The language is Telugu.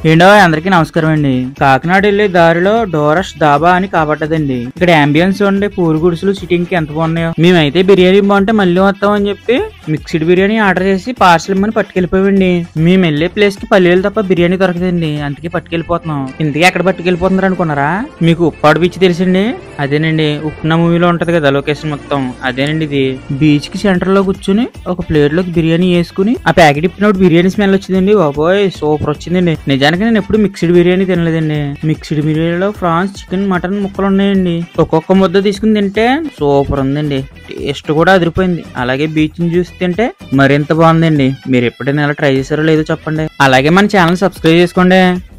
ఏండో అందరికీ నమస్కారం అండి. కాకినాడ వెళ్లే దారిలో డోరస్ డాబా అని కాబట్టదండి. ఇక్కడ అంబియన్స్ ఉండే పూరి గుడిసెలు సిట్టింగ్ కి ఎంత బాగున్నాయో. మేమైతే బిర్యానీ బాగుంటే మళ్ళీ వస్తాం అని చెప్పి మిక్స్డ్ బిర్యానీ ఆర్డర్ చేసి పార్సల్ ఇమ్మని పట్టుకెళ్ళిపోయండి. మేము వెళ్లే ప్లేస్ కి పల్లెలు తప్ప బిర్యానీ దొరకదండి, అందుకే పట్టుకెళ్ళిపోతున్నాం. ఇంతకీ ఎక్కడ పట్టుకెళ్ళిపోతున్నారు అనుకున్నారా? మీకు ఉప్పాడు బీచ్ తెలుసండి? అదేనండి, ఉప్నా మూవీలో ఉంటది కదా లొకేషన్ మొత్తం, అదేనండి ఇది. బీచ్ కి సెంటర్ లో కూర్చుని ఒక ప్లేట్ లోకి బిర్యానీ వేసుకుని ఆ ప్యాకెట్ ఇప్పినప్పుడు బిర్యానీ స్మెల్ వచ్చిందండి. బాబోయ్ సూపర్ వచ్చిందండి. నిజానికి నేను ఎప్పుడు మిక్స్డ్ బిర్యానీ తినలేదండి. మిక్స్డ్ బిర్యానీలో ఫ్రాన్స్, చికెన్, మటన్ ముక్కలు ఉన్నాయండి. ఒక్కొక్క ముద్ద తీసుకుని తింటే సూపర్ ఉందండి. టేస్ట్ కూడా అదిరిపోయింది. అలాగే బీచ్ ని చూసి తింటే మరింత బాగుందండి. మీరు ఎప్పుడైనా ఇలా ట్రై చేశారో లేదో చెప్పండి. అలాగే మన ఛానల్ సబ్స్క్రైబ్ చేసుకోండి.